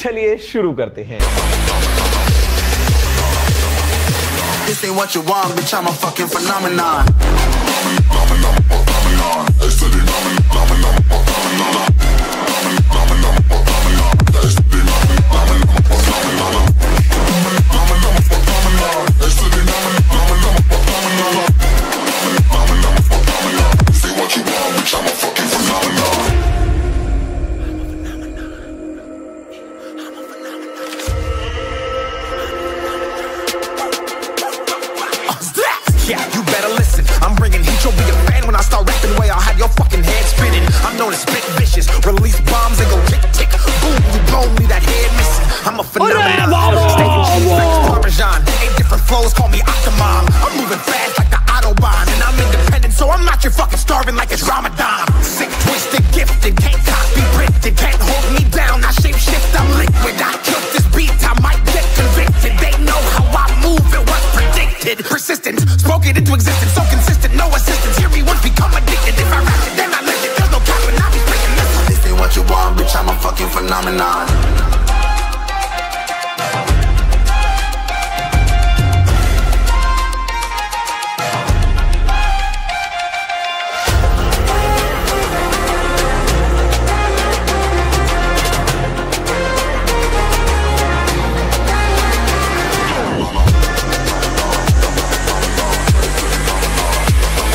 चलिए शुरू करते हैं। This ain't what you want, bitch, I'm a fucking phenomenon. Yeah, you better listen. I'm bringing heat. You'll be a fan when I start rapping. Way I'll have your fucking head spinning. I'm known as spit vicious. Release bombs and go tick tick. Boom, you blow me that head missing. I'm a phenomenon. Steak cheese like Parmesan. 8 different flows, call me Octomom. I'm moving fast like the Autobahn, and I'm independent, so I'm not your fucking starving like it's Ramadan. Sick, twisted, gifted, can't copy, printed, can't hold me down. I shape shift, I'm liquid. I killed this beat, I might get convicted. They know how I move, it was predicted. Persistent, spoke it into existence, so consistent, no assistance. Hear me once, become addicted. If I rap it, then I live it. There's no cap, and I'll be breaking this. This ain't what you want, bitch, I'm a fucking phenomenon.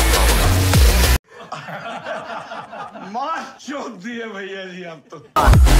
मार चोद दिए भैया जी आप तो।